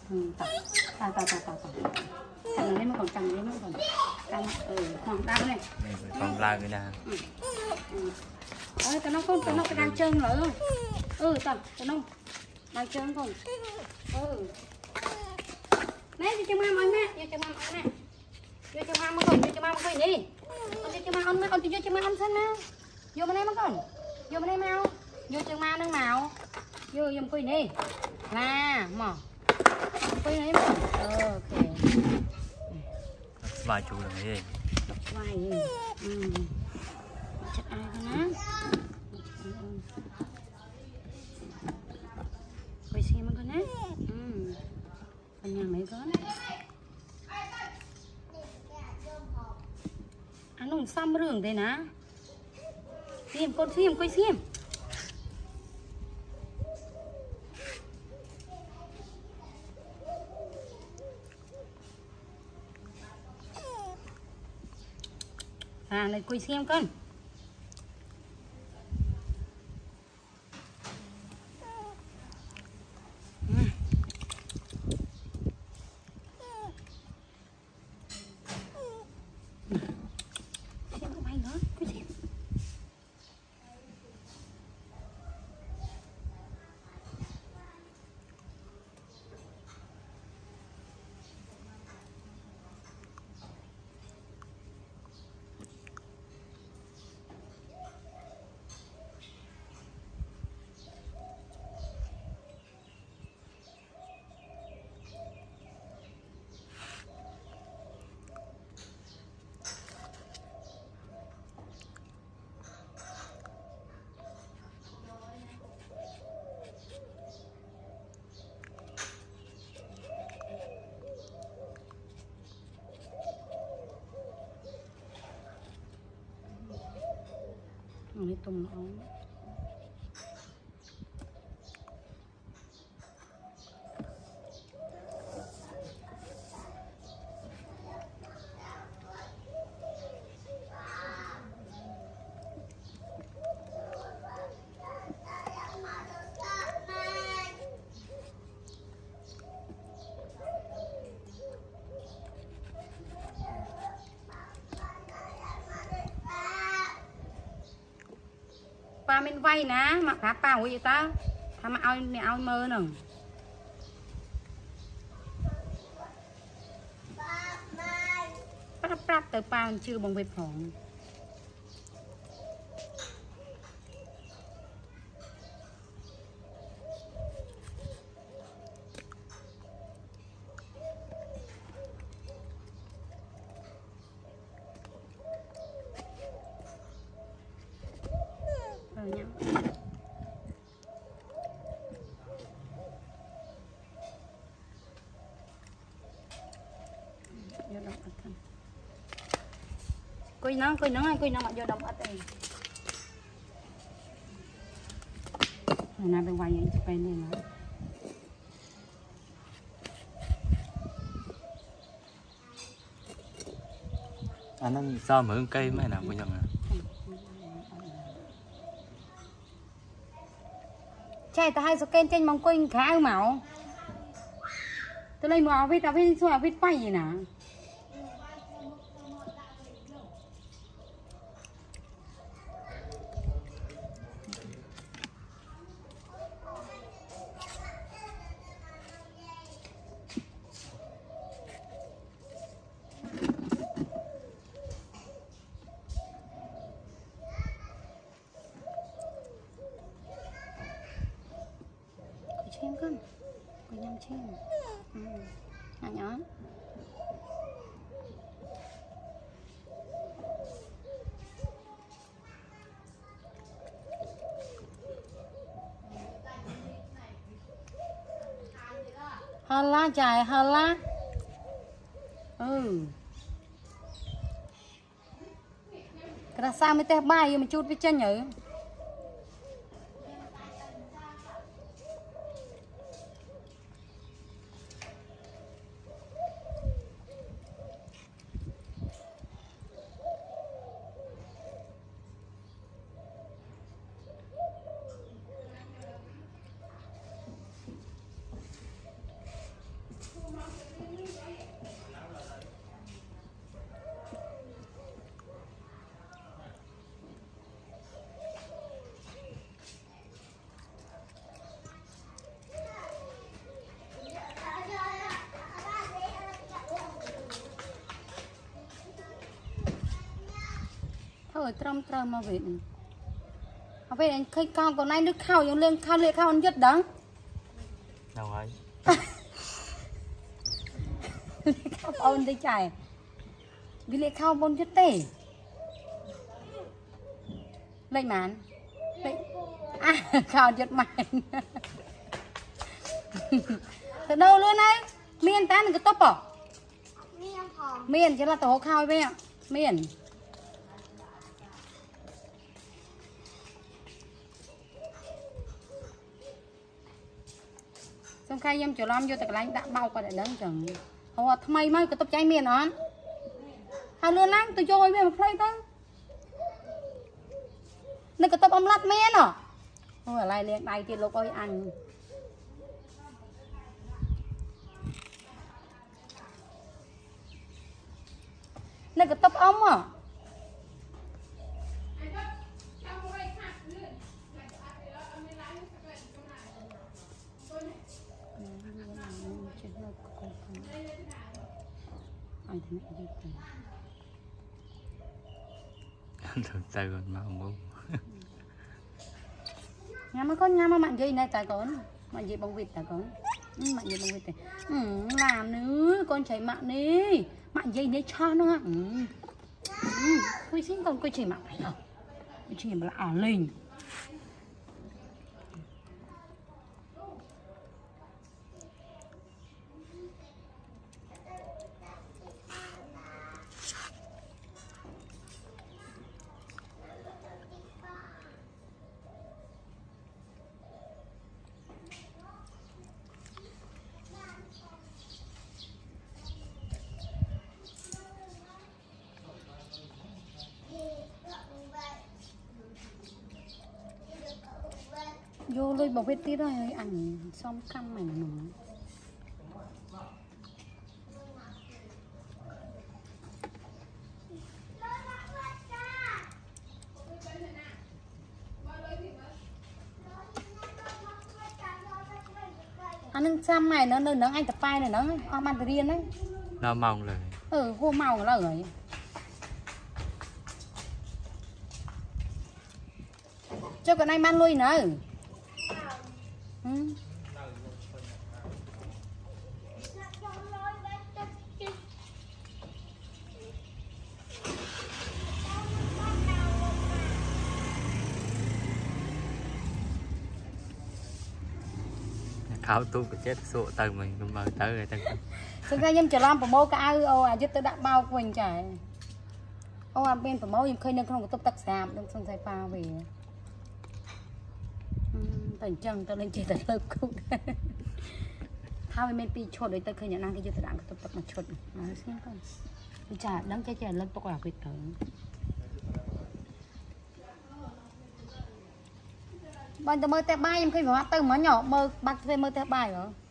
Chẳng lấy mà còn chẳng lấy mà còn căng khoảng đau này còn la người ta ơi tao nó cái đang trơn rồi tao nó đang trơn không nè cho ma mày mẹ cho ma mày mẹ cho ma mà còn đi cho ma ăn con cho ma ăn xem nào vô bên đây mà con vô bên đây mau vô cho ma nâng màu vô giùm quỳ đi là mỏ quỳ này mà ok vài chú là mấy gì vài gì chắc ai con á quỳ xem con á con nhà mấy con anh nông xăm rừng đây nè xem con xem quay xem này quay xem con lấy tùng ống ba mình vay nè mặc tháp bao gì ta thà mà ao mơ nè bắt từ bao chưa bằng việc phòng nhá coi nó mà vô động ở đây bên ngoài những cái này nó anh ăn sao mà hương cây mấy nào bây giờ chạy ta hay số kênh trên mong quên khá ư máu tôi lấy màu với tao với xua với quay gì nè chim con có nhâm chim nhỏ hân lá dài hân lá cái sao mới té bay mà chút với chân nhở rồi trâm mà về học về anh khơi cao còn nay nước khao dùng lên khao lệ khao ăn nhất đắng đâu ấy khao ôn đi chạy vì lệ khao bôn chất tê lấy màn lấy khao chất màn từ đâu luôn đấy miền tan cái tóc bỏ miền chỉ là tổ khao với ạ miền xong khai em chỗ làm vô tại cái đã bao qua để đấng chẳng họ thay mấy cái tóc cháy miền đó hai lươn láng tôi cho với một play đó nên cái tóc ông lát miền à không phải lại liền đây thì lúc ơi ăn nên cái tóc ông à thường tay còn mà không muốn nhà mà con nhà mà mạnh gì này tại con mạnh gì bông vịt tại con mạnh gì bông vịt này làm nữa con chạy mạnh đi mạnh gì đấy cho nó tôi xin con tôi chỉ mạnh này thôi tôi chỉ mà là linh vô lôi bọc hết tí rồi ăn xong căm mày nó anh xăm mày nó anh tập phai này nó ăn từ riêng đấy nó mong rồi vô màu nó rồi cho cái này man lui nữa khao tu cái chết sụa từ mình cũng mời tới rồi thực ra em chỉ làm phải mô cái chứ tôi đã bao quỳnh chảy ăn bên phải mô em khơi nên không có tóc tắc sạp đừng xong sai pha về thành chân tôi lên chơi tại lớp cũng thao bên pi chốt đấy tôi khơi nhận năng cái tôi đang cái tóc mà chốt nói xem con chả đắng chơi lớp tóc là việc tới bạn tôi mơ tép bay em khơi phải hoa từ mới nhỏ mơ bác thuê mơ tép bay rồi